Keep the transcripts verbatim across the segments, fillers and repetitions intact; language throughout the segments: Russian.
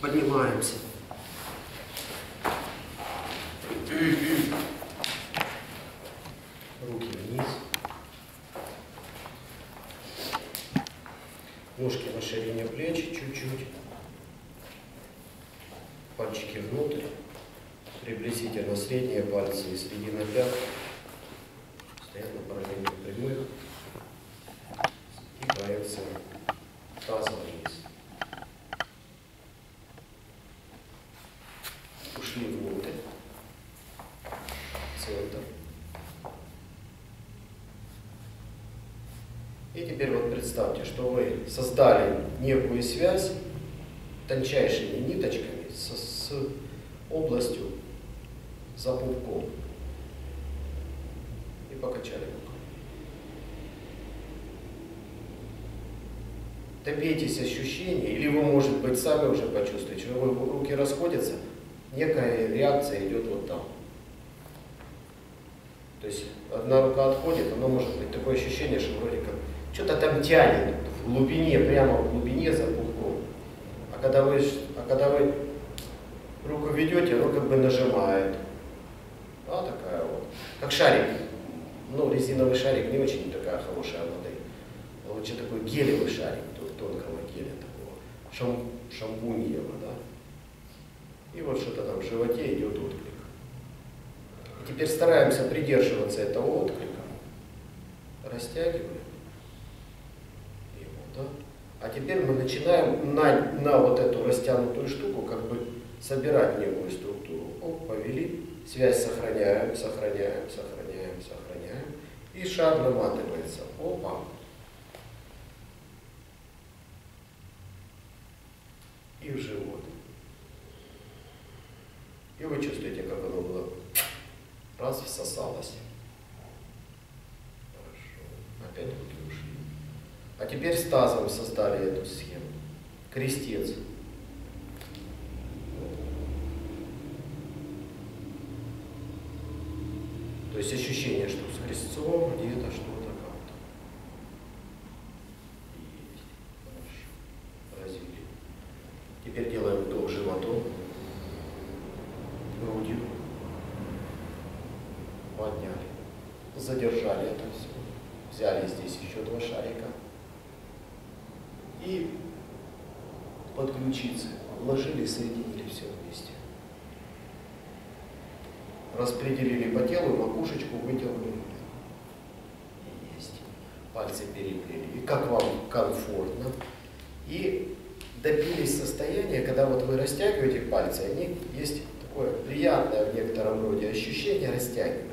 Поднимаемся. Руки вниз. Ножки на ширине плеч чуть-чуть. Пальчики внутрь. Приблизительно средние пальцы и середина пяток. Стоят на параллельно прямых. И проекция таза вниз. Ушли внутрь. Центр. И теперь вот представьте, что вы создали некую связь тончайшими ниточками с, с областью за пупком. И покачали рукой. Добейтесь ощущения, или вы, может быть, сами уже почувствуете, что вы, руки расходятся, некая реакция идет вот там. То есть одна рука отходит, оно может быть такое ощущение, что вроде как что-то там тянет в глубине, прямо в глубине за пупком. А когда вы, а когда вы руку ведете, оно как бы нажимает. А такая вот. Как шарик. Ну, резиновый шарик не очень такая хорошая модель. Лучше такой гелевый шарик, тонкого геля такого. Шам, шампуньева, да. И вот что-то там в животе идет отклик. И теперь стараемся придерживаться этого отклика. Растягиваем. И вот, да. А теперь мы начинаем на, на вот эту растянутую штуку как бы собирать некую структуру. Оп, повели. Связь сохраняем, сохраняем, сохраняем, сохраняем. И шар наматывается. Опа. И в живот. И вы чувствуете, как оно было раз всосалось. Хорошо. Опять руки ушли. А теперь с тазом создали эту схему. Крестец. То есть ощущение, что с крестцом где-то что-то как-то. Есть. Хорошо. Развили. Теперь делаем вдох животом, грудью. Подняли. Задержали это все. Взяли здесь еще два шарика. И под ключицы вложили и соединили все вместе. Распределили по телу, макушечку вытянули. Есть. Пальцы переплели. И как вам комфортно. И добились состояния, когда вот вы растягиваете пальцы, они есть такое приятное в некотором роде ощущение растягивания.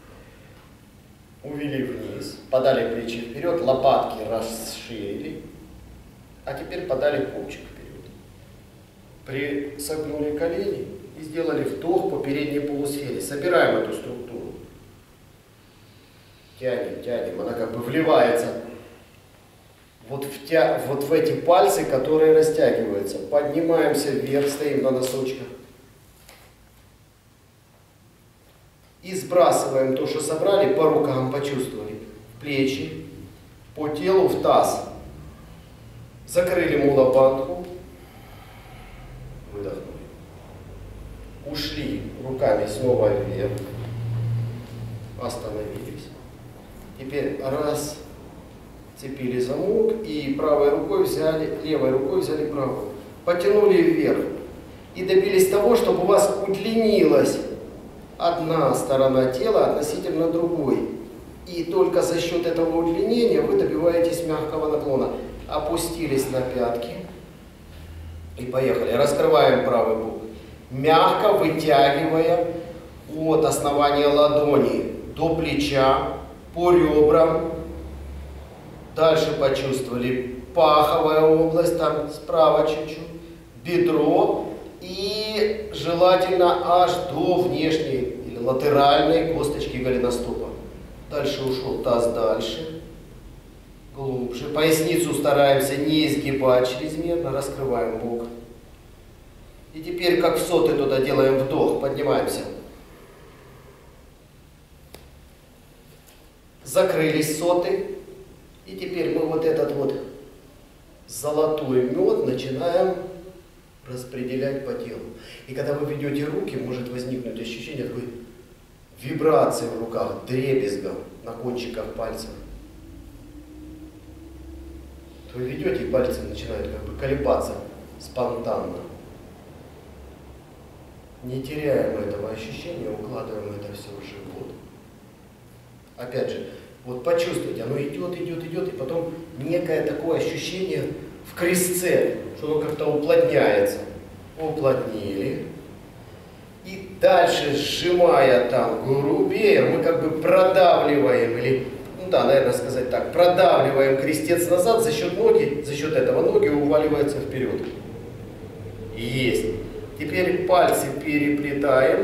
Увели вниз, подали плечи вперед, лопатки расширили, а теперь подали пупчик вперед. Присогнули колени и сделали вдох по передней полусфере. Собираем эту структуру. Тянем, тянем. Она как бы вливается вот в, тя... вот в эти пальцы, которые растягиваются. Поднимаемся вверх, стоим на носочках. И сбрасываем то, что собрали, по рукам почувствовали. В плечи, по телу, в таз. Закрыли мулабандху. Выдохнули. Ушли руками снова вверх. Остановились. Теперь раз, цепили замок и правой рукой взяли, левой рукой взяли правую. Потянули вверх. И добились того, чтобы у вас удлинилась одна сторона тела относительно другой. И только за счет этого удлинения вы добиваетесь мягкого наклона. Опустились на пятки. И поехали. Раскрываем правый бок. Мягко вытягивая от основания ладони до плеча, по ребрам. Дальше почувствовали паховая область, там справа чуть-чуть, бедро. И желательно аж до внешней или латеральной косточки голеностопа. Дальше ушел таз дальше, глубже. Поясницу стараемся не изгибать чрезмерно, раскрываем бок. И теперь, как в соты, туда делаем вдох, поднимаемся. Закрылись соты. И теперь мы вот этот вот золотой мед начинаем распределять по телу. И когда вы ведете руки, может возникнуть ощущение такой вибрации в руках, дребезга на кончиках пальцев. То вы ведете, и пальцы начинают как бы колебаться спонтанно. Не теряем этого ощущения, укладываем это все в живот. Опять же, вот почувствуйте, оно идет, идет, идет, и потом некое такое ощущение в крестце, что оно как-то уплотняется. Уплотнили. И дальше, сжимая там грубее, мы как бы продавливаем, или, ну да, наверное, сказать так, продавливаем крестец назад, за счет ноги, за счет этого ноги уваливаются вперед. Есть. Теперь пальцы переплетаем.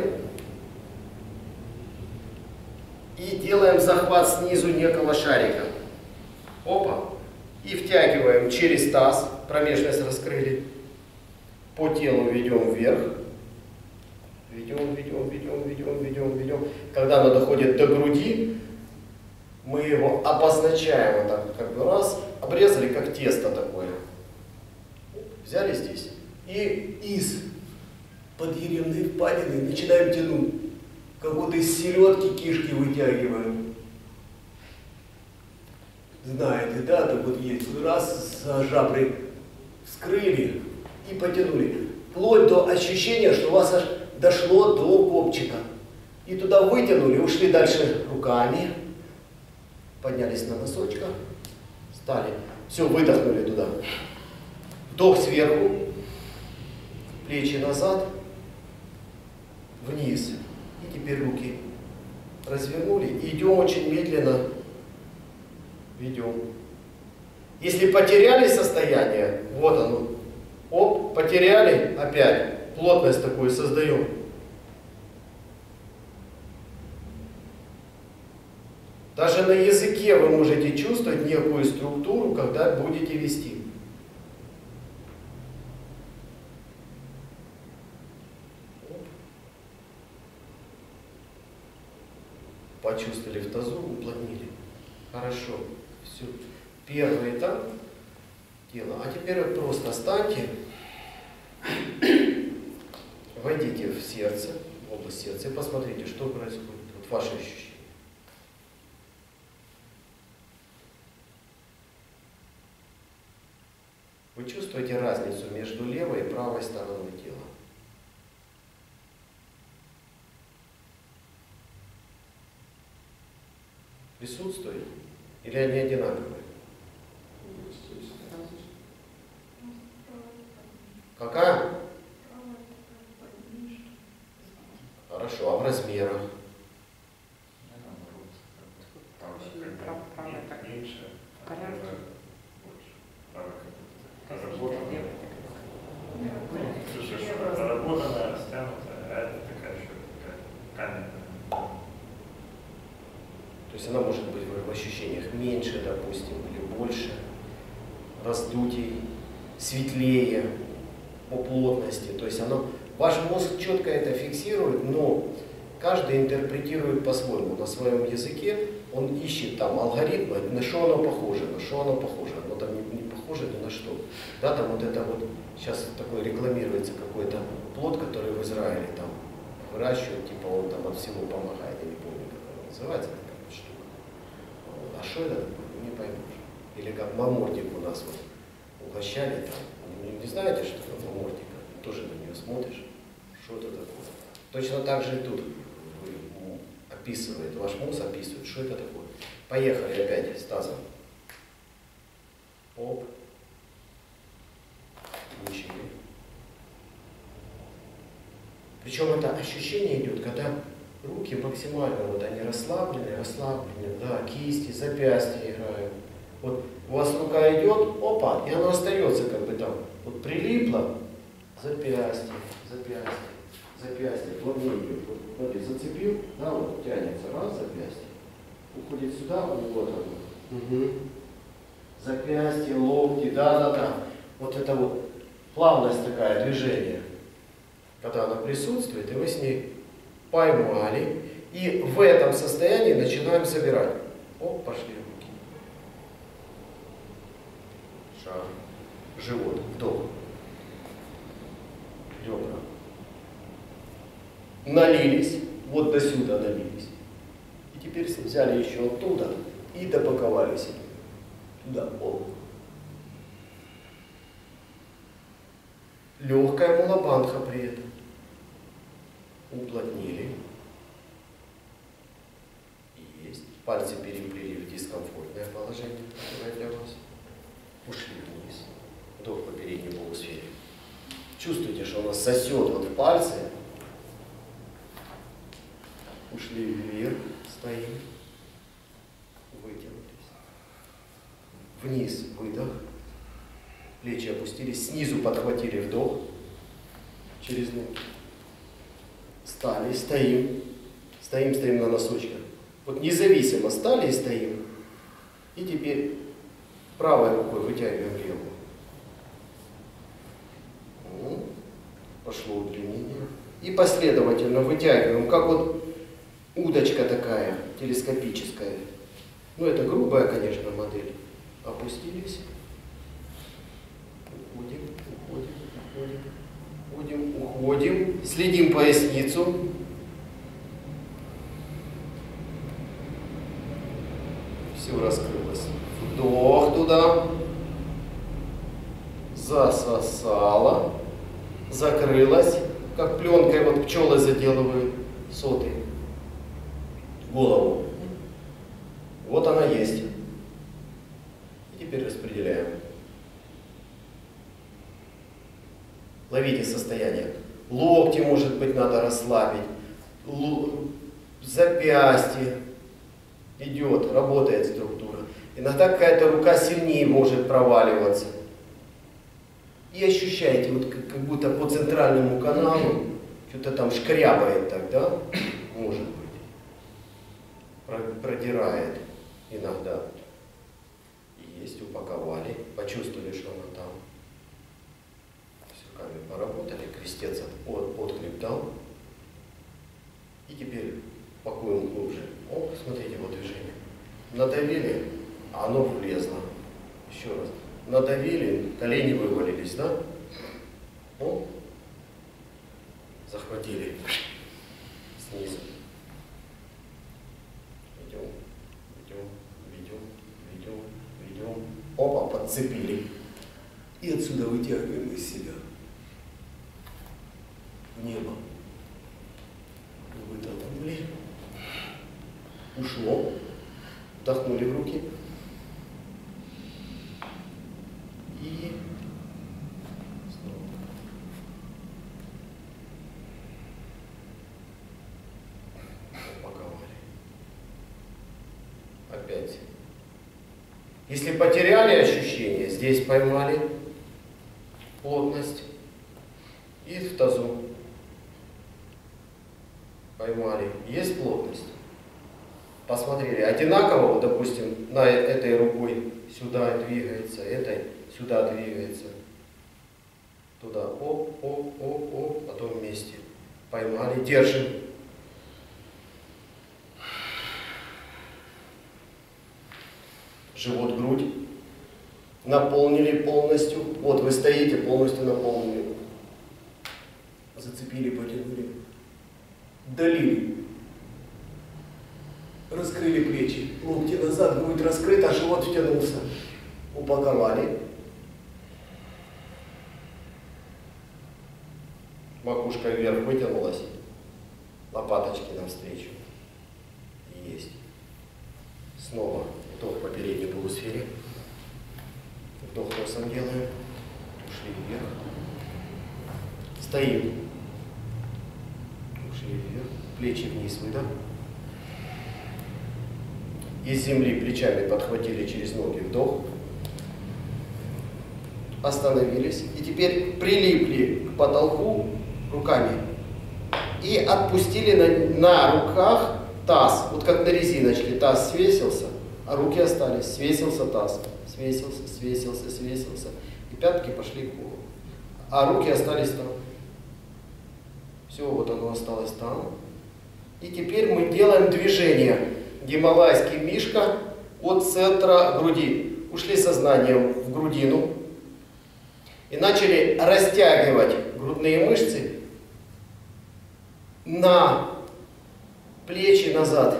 И делаем захват снизу некого шарика. Опа. И втягиваем через таз. Промежность раскрыли. По телу ведем вверх. Ведем, ведем, ведем, ведем, ведем, ведем. Когда оно доходит до груди, мы его обозначаем вот так, как бы раз, обрезали как тесто такое. Взяли здесь. И из подъеремной впадины начинаем тянуть. Как будто из селедки кишки вытягиваем. Знаете, да, так вот есть. Раз за жабры вскрыли и потянули. Вплоть до ощущения, что у вас аж дошло до копчика. И туда вытянули, ушли дальше руками. Поднялись на носочках. Стали. Все, выдохнули туда. Вдох сверху. Плечи назад. Вниз. И теперь руки развернули. И идем очень медленно. Ведем. Если потеряли состояние, вот оно. Оп, потеряли, опять. Плотность такую создаем. Даже на языке вы можете чувствовать некую структуру, когда будете вести. Почувствовали в тазу, уплотнили. Хорошо. Все. Первый этап тела. А теперь вот просто встаньте. Войдите в сердце, в область сердца и посмотрите, что происходит. Вот ваши ощущения. Вы чувствуете разницу между левой и правой стороной тела? Присутствует? Или они одинаковые? Какая? Хорошо, а в размерах? Меньше, проработанная, растянутая, а это такая еще каменная. То есть она может быть в ощущениях меньше, допустим, или больше, раздутей, светлее по плотности. То есть оно, ваш мозг четко это фиксирует, но каждый интерпретирует по-своему, на своем языке. Он ищет там алгоритмы, на что оно похоже, на что оно похоже. Оно там не, не похоже ни на что. Да, там вот это вот, сейчас такой рекламируется какой-то плод, который в Израиле там выращивают, типа он там от всего помогает, я не помню, как он называется. А что это такое? Не поймешь. Или как мамортик у нас вот угощали там. Не, не знаете, что это мамортика? Тоже на нее смотришь. Что это такое? Точно так же и тут описывает, ваш мозг описывает, что это такое. Поехали опять с тазом. Оп. Включили. Причем это ощущение идет, когда руки максимально, вот они расслаблены, расслаблены, да, кисти, запястья играют. Вот у вас рука идет, опа, и она остается как бы там, вот прилипла, запястье, запястье, запястье, плавнее идет. Вот, смотри, зацепил, да, вот тянется, раз, запястье, уходит сюда, вот оно. Угу. Запястье, локти, да, да, да. Вот это вот плавность такая, движение, когда она присутствует, и вы с ней поймали, и в этом состоянии начинаем собирать. Оп, пошли руки. Шаг. Живот. Вдох. ребра. Налились, вот до сюда налились. И теперь взяли еще оттуда и допаковали себе. Туда, оп. Легкая мулабандха при этом. Уплотнили. Есть. Пальцы переплели в дискомфортное положение, которое для вас. Ушли вниз. Вдох по передней полусфере. Чувствуете, что у нас сосет вот в пальцы. Ушли вверх, стоим. Вытянулись. Вниз выдох. Плечи опустились. Снизу подхватили вдох. Через ноги. Стали, стоим. Стоим, стоим на носочках. Вот независимо стали и стоим. И теперь правой рукой вытягиваем левую. Пошло удлинение. И последовательно вытягиваем, как вот удочка такая, телескопическая. Ну, это грубая, конечно, модель. Опустились. Уходим, уходим, уходим, уходим, уходим. Следим поясницу. Все раскрылось. Вдох туда. Засосало. Закрылась. Как пленкой вот пчелы заделывают соты. Голову. Вот она есть. И теперь распределяем. Ловите состояние. Локти, может быть, надо расслабить. Л... Запястье. Идет, работает структура. Иногда какая-то рука сильнее может проваливаться. И ощущаете, вот как, как будто по центральному каналу что-то там шкрябает тогда, может быть. Продирает иногда. Есть, упаковали, почувствовали, что она там. С руками поработали, крестец от, отклик дал. И теперь пакуем глубже. О, смотрите, вот движение. Надавили, а оно влезло. Еще раз. Надавили, колени вывалились, да? О, захватили снизу. Ведем, ведем, ведем, ведем, ведем. Опа, подцепили. И отсюда вытягиваем из себя. В небо. Вытолкнули. Ушло. Вдохнули в руки. И снова. Упаковали. Опять. Если потеряли ощущение, здесь поймали плотность. И в тазу поймали. Есть плотность. Посмотрели. Одинаково, вот, допустим, на этой рукой сюда двигается, этой сюда двигается. Туда. Оп, оп, оп, оп. Потом вместе. Поймали. Держим. Живот, грудь. Наполнили полностью. Вот вы стоите, полностью наполнили. Зацепили, потянули. Долили. Раскрыли плечи. Локти назад, грудь раскрыта, а живот втянулся. Упаковали. Макушка вверх вытянулась. Лопаточки навстречу. Есть. Снова вдох по передней полусфере. Вдох носом делаем. Ушли вверх. Стоим. Ушли вверх. Плечи вниз, выдох. Из земли плечами подхватили через ноги. Вдох. Остановились. И теперь прилипли к потолку руками. И отпустили на, на руках таз. Вот как на резиночке. Таз свесился, а руки остались. Свесился таз. Свесился, свесился, свесился. И пятки пошли к полу. А руки остались там. Все, вот оно осталось там. И теперь мы делаем движение. Гималайский мишка от центра груди. Ушли сознанием в грудину. И начали растягивать грудные мышцы на плечи назад.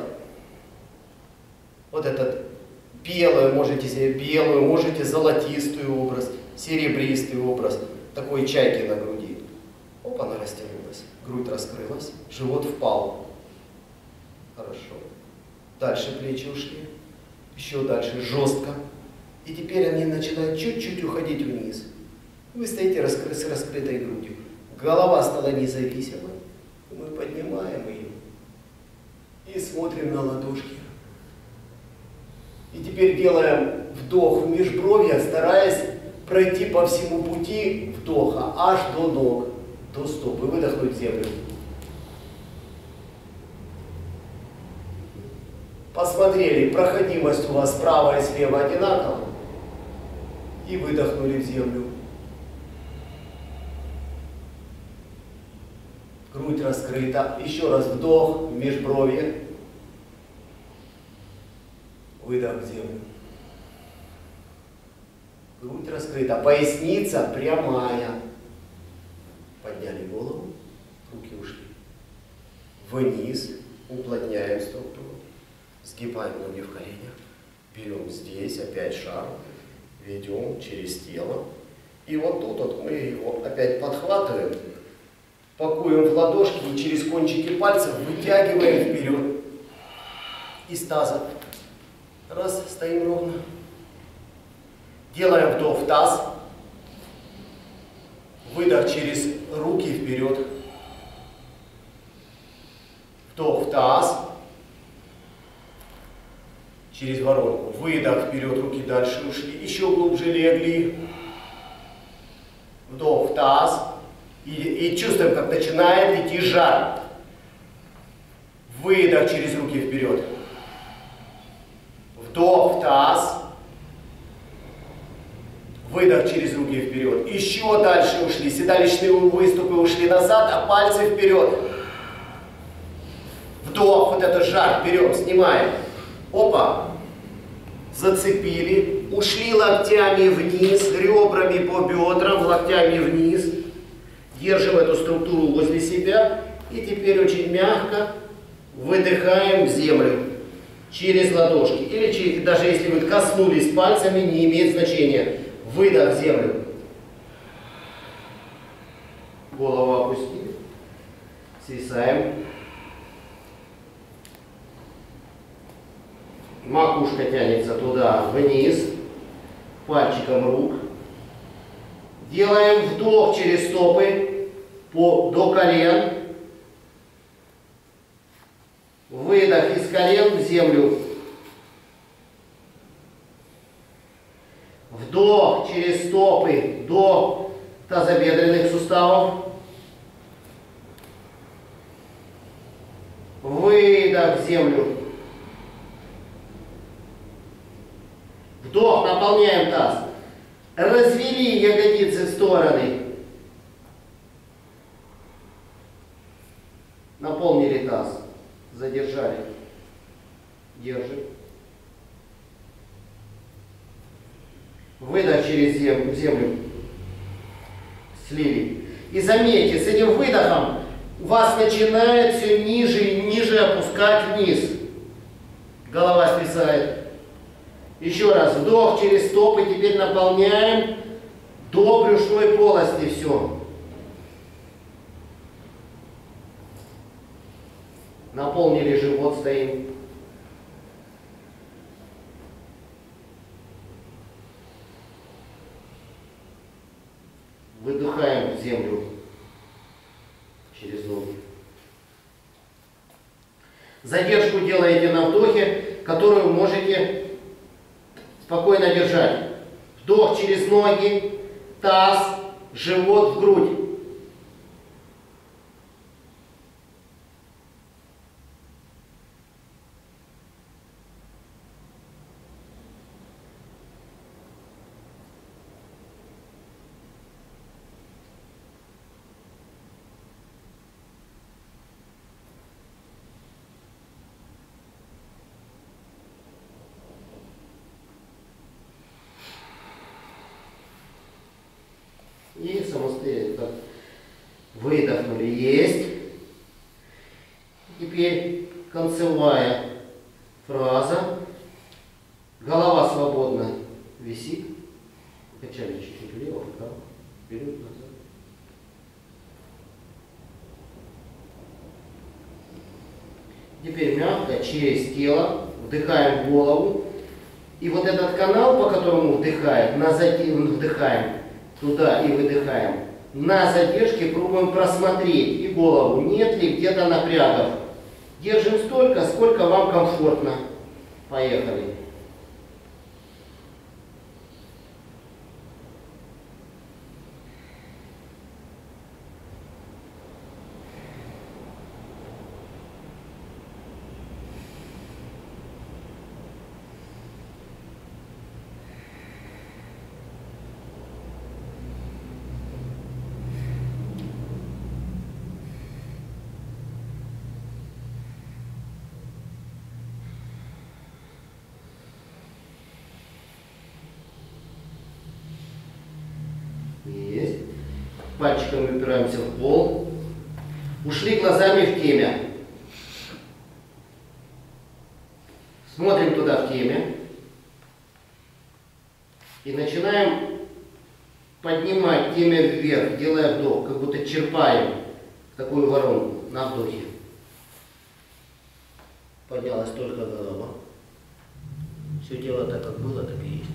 Вот этот белую, можете себе белую, можете золотистый образ, серебристый образ, такой чайки на груди. Оп, она растянулась, грудь раскрылась, живот впал. Хорошо. Дальше плечи ушли, еще дальше жестко. И теперь они начинают чуть-чуть уходить вниз. Вы стоите раскры с раскрытой грудью. Голова стала независимой. Мы поднимаем ее и смотрим на ладошки. И теперь делаем вдох в межбровье, стараясь пройти по всему пути вдоха, аж до ног, до стоп, и выдохнуть в землю. Посмотрели, проходимость у вас справа и слева одинакова, и выдохнули в землю. Грудь раскрыта. Еще раз вдох в межбровье. Выдох в землю. Грудь раскрыта. Поясница прямая. Подняли голову. Руки ушли. Вниз. Уплотняем структуру. Сгибаем ноги в коленях. Берем здесь опять шар. Ведем через тело. И вот тут вот мы его опять подхватываем. Пакуем в ладошки и через кончики пальцев вытягиваем вперед из таза. Раз, стоим ровно. Делаем вдох в таз. Выдох через руки вперед. Вдох в таз. Через воронку. Выдох вперед, руки дальше ушли. Еще глубже легли. Вдох в таз. И, и чувствуем, как начинает идти жар. Выдох через руки вперед. Вдох в таз. Выдох через руки вперед. Еще дальше ушли. Седалищные выступы ушли назад, а пальцы вперед. Вдох, вот это жар, берем, снимаем. Опа. Зацепили. Ушли локтями вниз, ребрами по бедрам, локтями вниз. Держим эту структуру возле себя. И теперь очень мягко выдыхаем в землю. Через ладошки. Или через, даже если вы коснулись пальцами, не имеет значения. Выдох в землю. Голову опустили. Свисаем. Макушка тянется туда, вниз. Пальчиком рук. Делаем вдох через стопы по, до колен. Выдох из колен в землю. Вдох через стопы до тазобедренных суставов. Выдох в землю. Вдох, наполняем таз. Развели ягодицы в стороны. Наполнили таз. Задержали. Держим. Выдох через землю. Слили. И заметьте, с этим выдохом вас начинает все ниже и ниже опускать вниз. Голова свисает. Еще раз. Вдох через стопы. Теперь наполняем до брюшной полости все. Наполнили живот, стоим. Выдыхаем в землю через ноги. Задержку делаете на вдохе, которую можете спокойно держать. Вдох через ноги, таз, живот в грудь. И самостоятельно выдохнули. Есть. теперь концевая фраза. Голова свободно висит. Качали чуть-чуть влево, вправо, вперед, назад. Теперь мягко через тело вдыхаем в голову. И вот этот канал, по которому вдыхаем, на задержке вдыхаем туда и выдыхаем, на задержке пробуем просмотреть и голову, нет ли где-то напрягов. Держим столько, сколько вам комфортно. Поехали. Есть. Пальчиками упираемся в пол. Ушли глазами в темя. Смотрим туда в теме. И начинаем поднимать темя вверх, делая вдох, как будто черпаем такую воронку на вдохе. Поднялась только голова. Все тело так, как было, так и есть.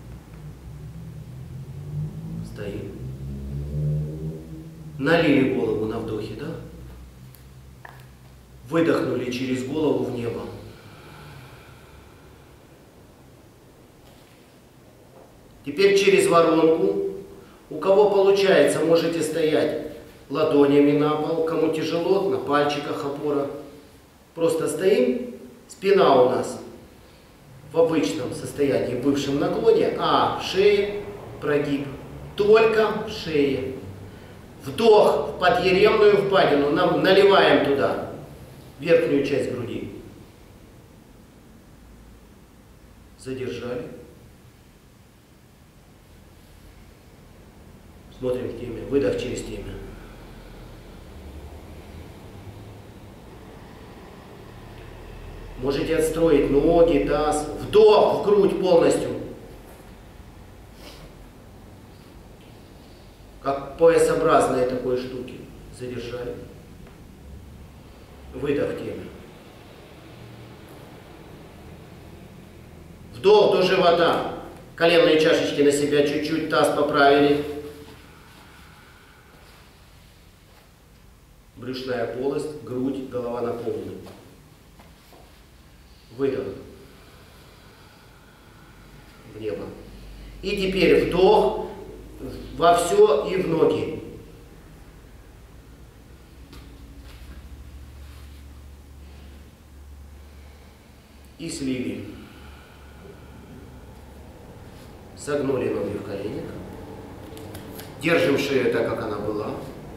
Стоим. Налили голову на вдохе, да? Выдохнули через голову в небо. Теперь через воронку. У кого получается, можете стоять ладонями на пол. Кому тяжело, на пальчиках опора. Просто стоим. Спина у нас в обычном состоянии, в бывшем наклоне, а в шее прогиб. Только в шее. Вдох в подъеремную впадину. Нам наливаем туда верхнюю часть груди. Задержали. Смотрим в теме. Выдох через темя. Можете отстроить ноги, таз. Вдох в грудь полностью. Как поясообразные такой штуки. Задержали. Выдох в теме. Вдох до живота. Коленные чашечки на себя чуть-чуть, таз поправили. Брюшная полость, грудь, голова наполнена. Выдох. В небо. И теперь вдох во все и в ноги. И слили. Согнули ноги в коленях. Держим шею так, как она была.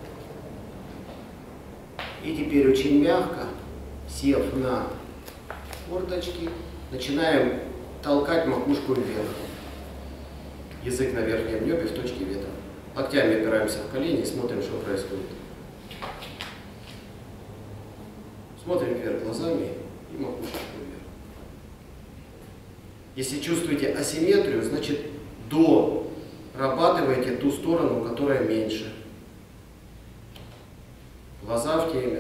И теперь очень мягко, сев на корточки, начинаем толкать макушку вверх. Язык на верхнем небе в точке ветра. Локтями опираемся в колени и смотрим, что происходит. Смотрим вверх глазами и макушечку вверх. Если чувствуете асимметрию, значит дорабатывайте ту сторону, которая меньше. Глаза в теме.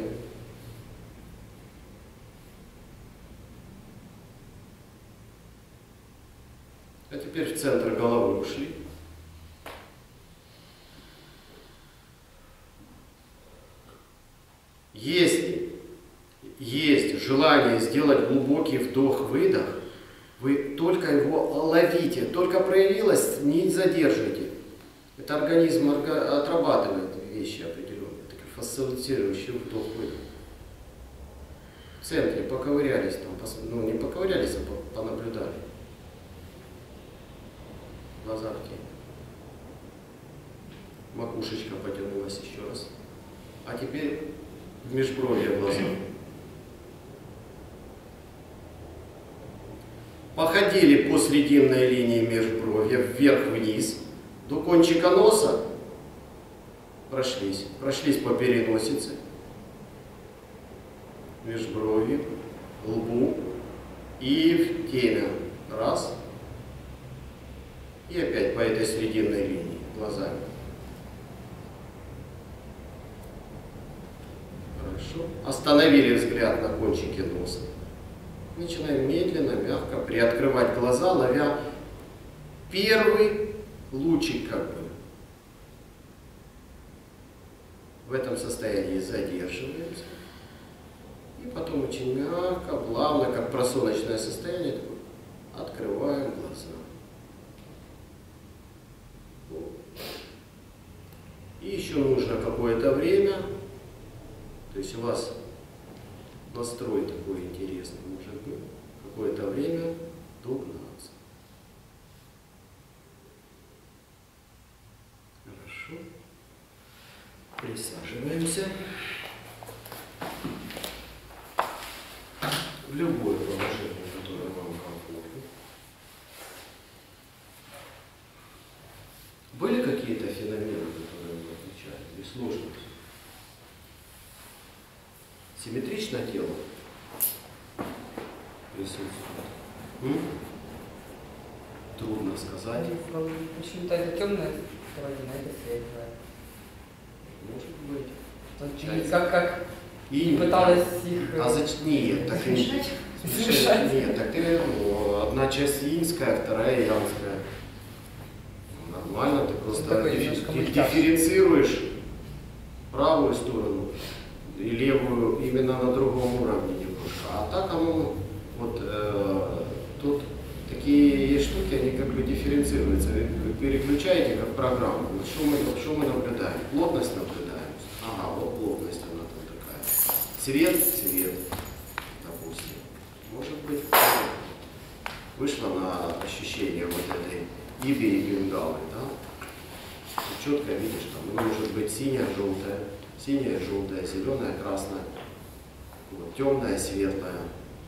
А теперь в центр головы ушли. Если есть желание сделать глубокий вдох-выдох, вы только его ловите, только проявилось, не задержите. Это организм отрабатывает вещи определенные, такие фасилитирующие вдох-выдох. В центре поковырялись, там, ну не поковырялись, а понаблюдали. Глаза в тень. Макушечка потянулась еще раз. А теперь в межбровье глаза. Походили по срединной линии межбровья вверх-вниз до кончика носа. Прошлись. Прошлись по переносице. межброви, лбу и в теме. Раз. И опять по этой срединной линии глазами. Хорошо. Остановили взгляд на кончике носа. Начинаем медленно, мягко приоткрывать глаза, ловя первый лучик как бы. В этом состоянии задерживаемся. И потом очень мягко, плавно, как просоночное состояние, открываем глаза. И еще нужно какое-то время, то есть у вас настрой такой интересный может быть, какое-то время догнаться. Хорошо. Присаживаемся. В любое положение, которое вам комфортно. Были какие-то феномены, которые вы отмечали, или сложности? Симметрично тело присутствует? М? Трудно сказать. Почему-то это темная половина, это светлая. Может быть. Вот, как, как И пыталась их а зач... Нет, так и смешать. Нет, так и ну, одна часть инская, вторая янская. Нормально, ты просто Такой диффи- немножко ди- мультяшный. дифференцируешь правую сторону и левую именно на другом уровне немножко. А так оно вот э, тут такие штуки, они как бы дифференцируются. Вы переключаете как программу. Вот что мы, что мы наблюдаем? Плотность наблюдаем. Ага, вот плотность она там такая. Цвет, цвет, допустим. Может быть, вышло на ощущение вот этой иби и бенгалы, да? Четко видишь, там может быть синяя, желтая, синяя, желтая, зеленая, красная, вот, темная, светлая.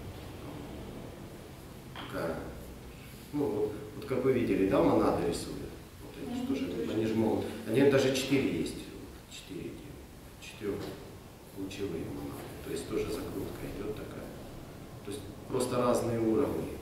Такая. Ну, вот, вот как вы видели, да, монады рисуют. Вот они, что же, они же могут, они даже четыре есть, четыре, четырехлучевые монады. То есть тоже закрутка идет такая. То есть просто разные уровни.